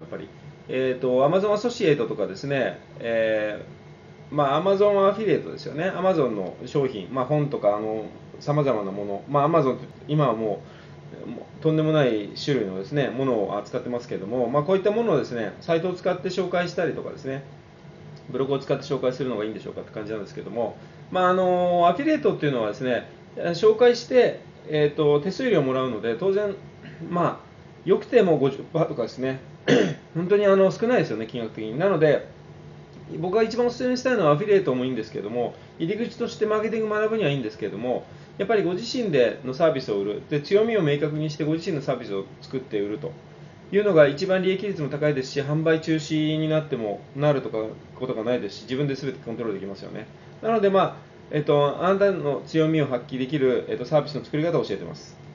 ぱり。Amazon アソシエイトとかですね、Amazon アフィリエイトですよね。Amazon の商品、本とか、さまざまなもの、Amazon って今はもう、とんでもない種類のですね、ものを扱ってますけれども、こういったものをですね、サイトを使って紹介したりとかですね、ブログを使って紹介するのがいいんでしょうかって感じなんですけども、アフィリエイトっていうのはですね、紹介して、手数料をもらうので、当然、よくても50%とかですね、本当に少ないですよね、金額的に。なので、僕が一番お勧めしたいのはアフィリエイトもいいんですけども、入り口としてマーケティング学ぶにはいいんですけども、やっぱりご自身でのサービスを売る、で強みを明確にしてご自身のサービスを作って売るというのが一番利益率も高いですし、販売中止になってもなるとかことがないですし、自分で全てコントロールできますよね。なので、あなたの強みを発揮できる、サービスの作り方を教えています。